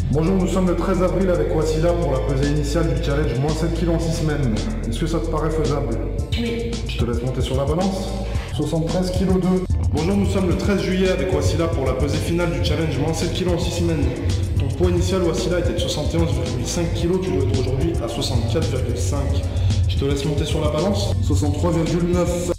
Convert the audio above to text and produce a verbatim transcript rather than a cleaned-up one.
Bonjour, nous sommes le treize avril avec Wassila pour la pesée initiale du challenge moins sept kilos en six semaines. Est-ce que ça te paraît faisable? Oui. Je te laisse monter sur la balance. soixante-treize virgule deux kilos. Bonjour, nous sommes le treize juillet avec Wassila pour la pesée finale du challenge moins sept kilos en six semaines. Ton poids initial, Wassila, était de soixante et onze virgule cinq kilos, tu dois être aujourd'hui à soixante-quatre virgule cinq. Je te laisse monter sur la balance. soixante-trois virgule neuf.